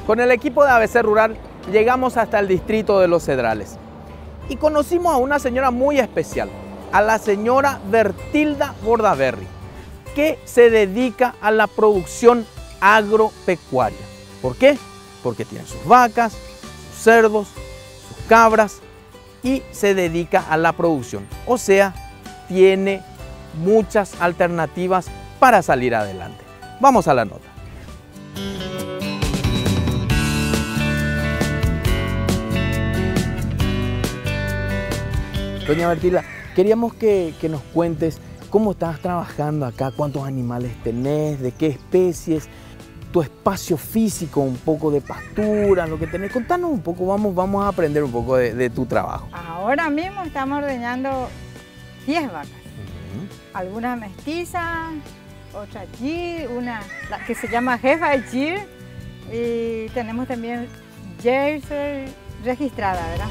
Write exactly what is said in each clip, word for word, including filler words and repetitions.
Con el equipo de A B C Rural llegamos hasta el distrito de Los Cedrales y conocimos a una señora muy especial, a la señora Bertilda Bordaberry, que se dedica a la producción agropecuaria. ¿Por qué? Porque tiene sus vacas, sus cerdos, sus cabras y se dedica a la producción. O sea, tiene muchas alternativas para salir adelante. Vamos a la nota. Doña Bertilda, queríamos que, que nos cuentes cómo estás trabajando acá, cuántos animales tenés, de qué especies, tu espacio físico, un poco de pastura, lo que tenés. Contanos un poco, vamos, vamos a aprender un poco de, de tu trabajo. Ahora mismo estamos ordeñando diez vacas, uh-huh. Algunas mestizas, otra Gir, una la que se llama jefa de Gir, y tenemos también Jersey registrada, ¿verdad?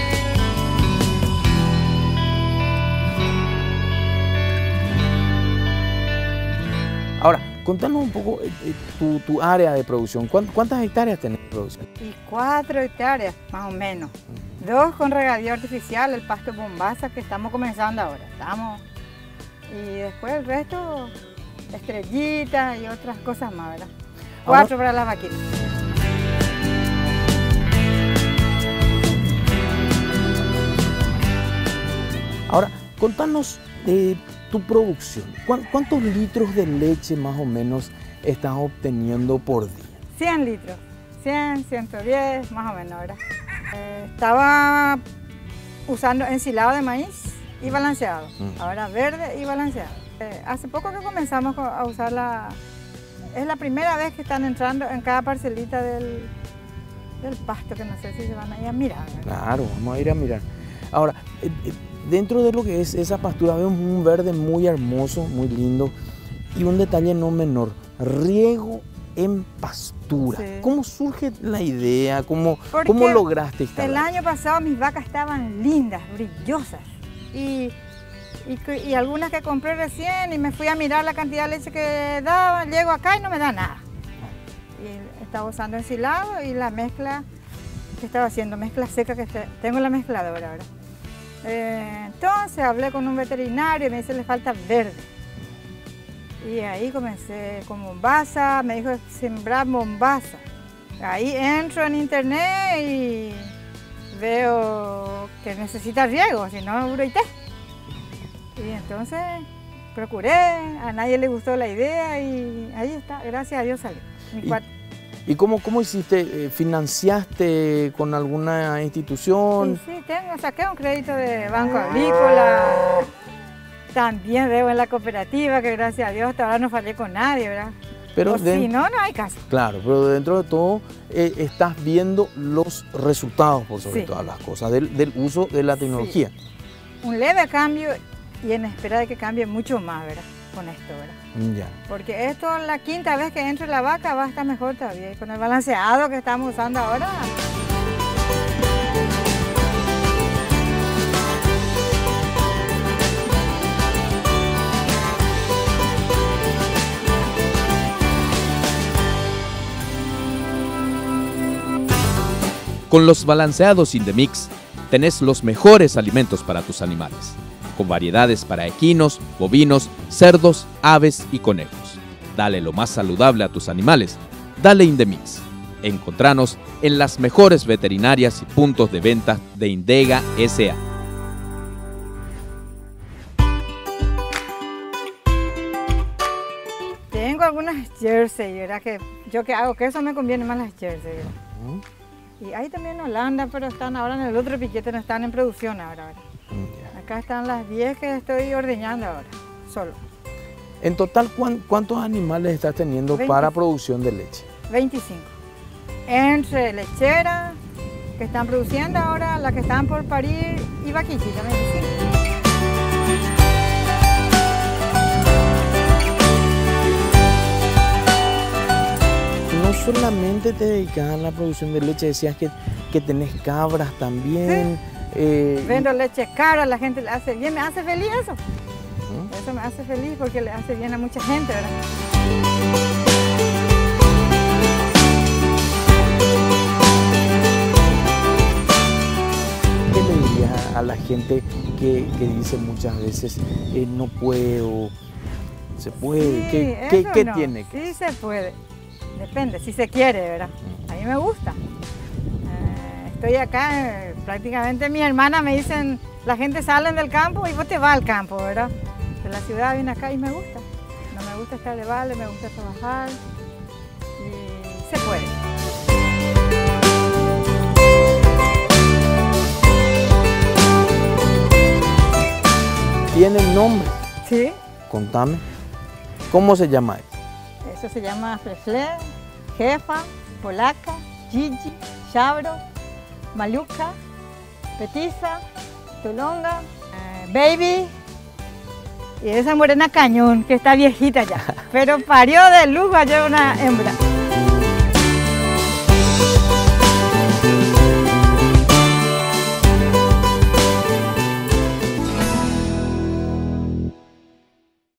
Ahora, contanos un poco eh, tu, tu área de producción. ¿Cuántas hectáreas tenés de producción? Y cuatro hectáreas, más o menos. Uh-huh. Dos con regadío artificial, el pasto bombaza que estamos comenzando ahora. Estamos... Y después el resto, estrellitas y otras cosas más, ¿verdad? Cuatro ahora, para las vaquitas. Ahora, contanos de tu producción. ¿Cuántos litros de leche más o menos estás obteniendo por día? cien litros, cien, ciento diez, más o menos, ¿verdad? Eh, estaba usando ensilado de maíz y balanceado, mm. Ahora verde y balanceado. Eh, hace poco que comenzamos a usar la... Es la primera vez que están entrando en cada parcelita del, del pasto, que no sé si se van a ir a mirar, ¿verdad? Claro, vamos a ir a mirar. Ahora, eh, eh, dentro de lo que es esa pastura vemos un verde muy hermoso, muy lindo y un detalle no menor, riego en pastura. Sí. ¿Cómo surge la idea? ¿Cómo, cómo lograste instalar? El año pasado mis vacas estaban lindas, brillosas y, y, y algunas que compré recién y me fui a mirar la cantidad de leche que daban, llego acá y no me da nada. Y estaba usando ensilado y la mezcla que estaba haciendo, mezcla seca, que tengo la mezcladora ahora. Eh, entonces hablé con un veterinario y me dice le falta verde. Y ahí comencé con bombaza, me dijo sembrar bombaza. Ahí entro en internet y veo que necesita riego, si no, uroité. Y entonces procuré, a nadie le gustó la idea y ahí está, gracias a Dios salió. ¿Y, ¿y cómo, cómo hiciste? ¿Financiaste con alguna institución? Sí, sí, tengo, saqué un crédito de Banco Agrícola. También debo en la cooperativa, que gracias a Dios hasta ahora no fallé con nadie, ¿verdad? Pero de... si no, no hay caso. Claro, pero dentro de todo eh, estás viendo los resultados, por sobre sí. todas las cosas, del, del uso de la tecnología. Sí. Un leve cambio y en espera de que cambie mucho más, ¿verdad? Con esto, ¿verdad? Ya. Porque esto, la quinta vez que entre la vaca, va a estar mejor todavía. Y con el balanceado que estamos usando ahora... Con los balanceados Indemix tenés los mejores alimentos para tus animales, con variedades para equinos, bovinos, cerdos, aves y conejos. Dale lo más saludable a tus animales, dale Indemix. Encontranos en las mejores veterinarias y puntos de venta de Indega S A Tengo algunas Jersey, ¿verdad? Que yo que hago queso me conviene más las Jersey, ¿verdad? ¿Mm? Y hay también Holanda, pero están ahora en el otro piquete, no están en producción ahora, ¿verdad? Yeah. Acá están las diez que estoy ordeñando ahora, solo. En total, ¿cuántos animales estás teniendo veinticinco para producción de leche? veinticinco. Entre lecheras que están produciendo ahora, las que están por parir y vaquitas, veinticinco. No solamente te dedicas a la producción de leche, decías que, que tenés cabras también. Sí. Eh, Vendo leche cara, la gente le hace bien, me hace feliz eso. ¿Mm? Eso me hace feliz porque le hace bien a mucha gente, ¿verdad? dirías a, a la gente que, que dice muchas veces, eh, no puedo, se puede? Sí, ¿Qué, qué, eso qué no. tiene? Sí se puede, depende, si se quiere, ¿verdad? A mí me gusta. Eh, estoy acá, eh, prácticamente mi hermana me dicen, la gente sale del campo y vos te vas al campo, ¿verdad? De la ciudad viene acá y me gusta. No me gusta estar de vale, me gusta trabajar y se puede. ¿Tiene nombre? Sí. Contame. ¿Cómo se llama eso? Eso se llama Flefle, Jefa, Polaca, Gigi, Chabro, Maluca, Petiza, Tulonga, eh, Baby y esa morena Cañón, que está viejita ya, pero parió de lujo ayer una hembra.